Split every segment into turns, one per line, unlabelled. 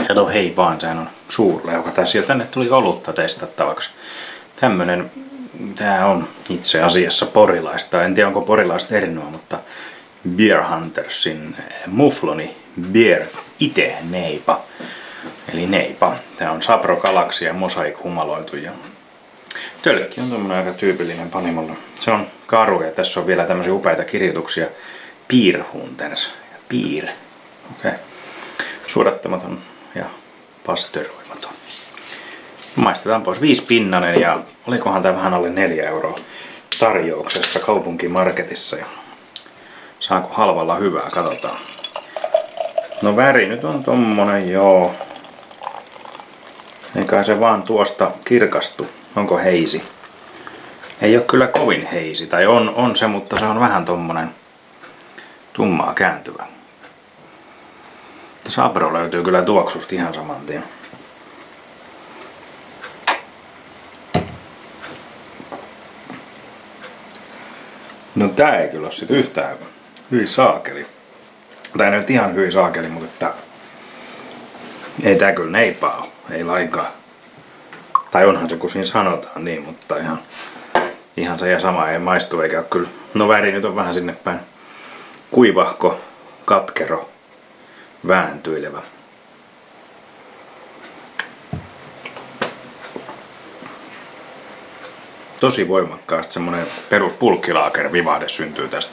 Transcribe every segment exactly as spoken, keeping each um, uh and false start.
Kato hei vaan, sehän on suurleuka tässä ja tänne tuli olutta testattavaksi. Tämmönen, tää on itse asiassa porilaista, en tiedä onko porilaista erinoa, mutta Beer Huntersin Mufloni Beer Ite Neipa. Eli neipa. Tää on Sabro Galaxy ja Mosaic humaloitu ja tölkki on tommonen aika tyypillinen Panimolla. Se on karu ja tässä on vielä tämmöisiä upeita kirjoituksia. Beer Hunters. Beer. Okei. Okay. Suodattamaton ja pastöroimaton. Maistetaan pois. Viisi pinnanen ja olikohan tää vähän alle neljä euroa tarjouksessa kaupunkimarketissa. Ja saako halvalla hyvää? Katsotaan. No väri nyt on tommonen, joo. Eikä se vaan tuosta kirkastu. Onko heisi? Ei ole kyllä kovin heisi. Tai on, on se, mutta se on vähän tommonen tummaa kääntyvä. Sabro löytyy kyllä tuoksusta ihan saman tien. No tää ei kyllä ole sit yhtään hyi saakeli. Tai nyt ihan hyi saakeli, mutta että ei tää kyllä neipaa ole. Ei lainkaan. Tai onhan se kun siinä sanotaan niin, mutta ihan, ihan se ja sama ei maistu eikä ole kyllä. No väri nyt on vähän sinne päin kuivahko, katkero, vääntyilevä. Tosi voimakkaasti semmonen perus pulkkilaaker vivahde syntyy tästä.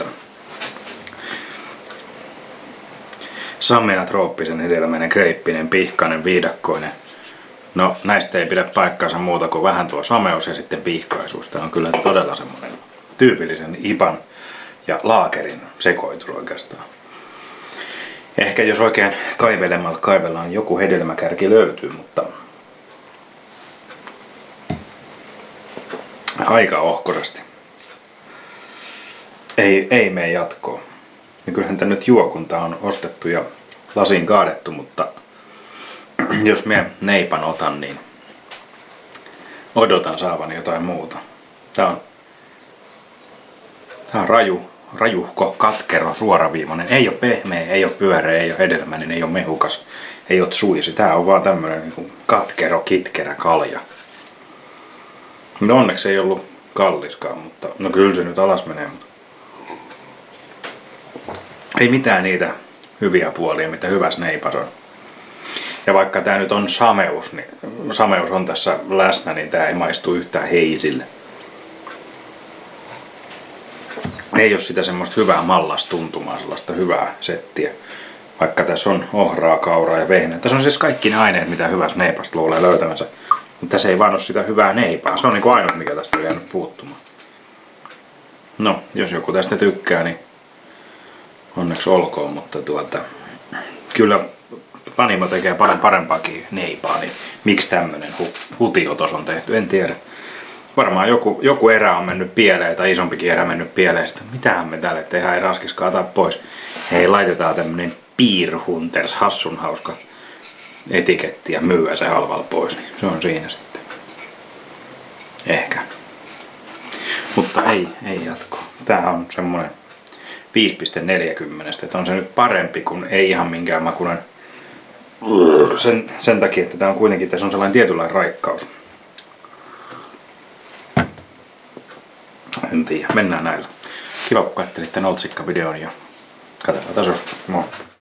Samea trooppisen hedelmäinen, kreippinen, pihkainen, viidakkoinen. No näistä ei pidä paikkaansa muuta kuin vähän tuo sameus ja sitten pihkaisuus. Tämä on kyllä todella semmonen tyypillisen ipan ja laakerin sekoitus oikeastaan. Ehkä jos oikein kaivelemalla kaivellaan joku hedelmäkärki löytyy, mutta aika ohkosasti. Ei, ei mene jatkoon. Ja kyllähän tämä nyt juokunta on ostettu ja lasiin kaadettu, mutta jos minä neipan otan, niin odotan saavani jotain muuta. Tää on, tää on raju, rajuhko, katkero, suoraviivainen. Ei ole pehmeä, ei ole pyöreä, ei ole hedelmäinen, ei ole mehukas, ei ole suisi. Tää on vaan tämmönen niin katkero, kitkerä kalja. No onneksi ei ollut kalliskaan, mutta no kyllä se nyt alas menee. Mutta ei mitään niitä hyviä puolia, mitä hyvässä neipas on. Ja vaikka tää nyt on sameus, niin sameus on tässä läsnä, niin tää ei maistu yhtään heisille. Ei ole sitä semmoista hyvää mallastuntumaa, sellaista hyvää settiä. Vaikka tässä on ohraa, kauraa ja vehnää. Tässä on siis kaikki ne aineet, mitä hyvässä neipasta luulee löytävänsä. Mutta tässä ei vaan ole sitä hyvää neipaa. Se on niinku ainut, mikä tästä on jäänyt puuttumaan. No, jos joku tästä tykkää, niin onneksi olkoon, mutta tuota, kyllä Panimo tekee paljon parempaakin neipaa, niin miksi tämmönen hu hutiotos on tehty, en tiedä. Varmaan joku, joku erä on mennyt pieleen tai isompikin erä mennyt pieleen. Sitten, mitähän me täällä tehdään, ei raskis kaataa pois. Hei, laitetaan tämmönen Beer Hunters, hassun hauska etiketti ja myyä se halvalla pois, niin se on siinä sitten. Ehkä. Mutta ei, ei jatko. Tää on semmonen viisi pilkku neljäkymmentä, että on se nyt parempi kuin ei ihan minkään makuinen. Sen, sen takia, että tää on kuitenkin, tässä on sellainen tietynlainen raikkaus. En tiedä, mennään näillä. Kiva kun katselitte Noltsikka-videon ja katsotaan taas. Moi!